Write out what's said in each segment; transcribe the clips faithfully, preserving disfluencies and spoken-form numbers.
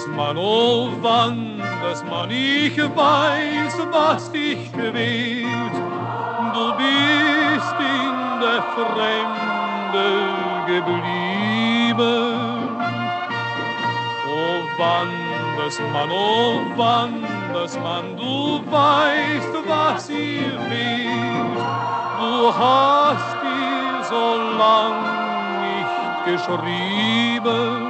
Wandersmann, oh Wandersmann, ich weiß, was dich quält. Du bist in der Fremde geblieben. Oh Wandersmann, oh Wandersmann, du weißt, was ihr fehlt. Du hast ihr so lang nicht geschrieben.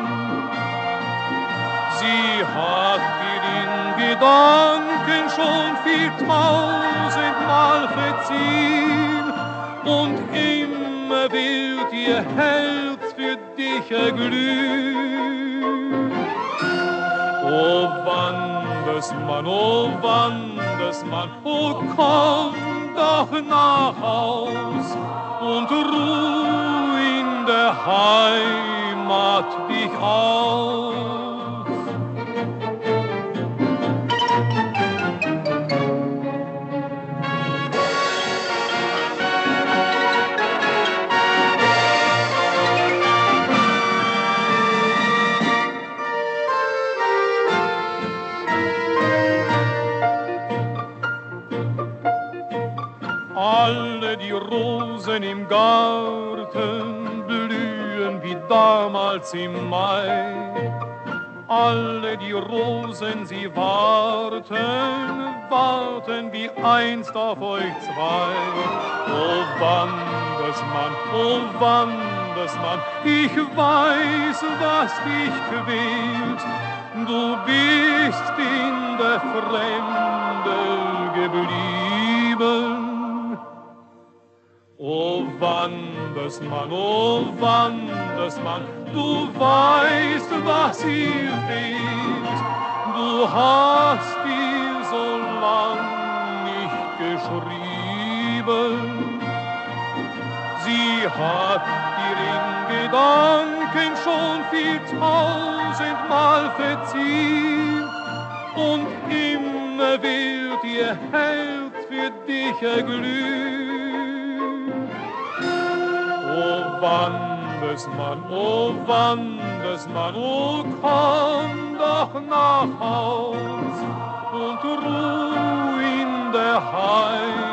Sie hat dir in Gedanken schon viertausendmal verziehen und immer wird ihr Herz für dich erglühen. O Wandersmann, o Wandersmann, o komm doch nach Haus und ruh in der Heimat dich aus. Alle die Rosen im Garten blühen wie damals im Mai. Alle die Rosen, sie warten, warten wie einst auf euch zwei. O Wandersmann, o Wandersmann, ich weiß, was dich quält. Du bist in der Fremde geblieben. O Wandersmann, o Wandersmann, du weißt, was ihr fehlt. Du hast ihr so lang nicht geschrieben. Sie hat dir in Gedanken schon viertausendmal verziehen und immer wird ihr Herz für dich erglühen. O Wandersmann, o Wandersmann, o komm doch nach Haus und ruh in der Heimat.